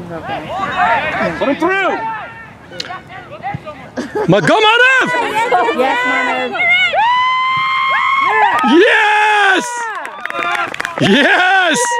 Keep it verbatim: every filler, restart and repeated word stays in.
Okay. Put him through! Ma go, Manav! Yes, Manav. Yes! Yes!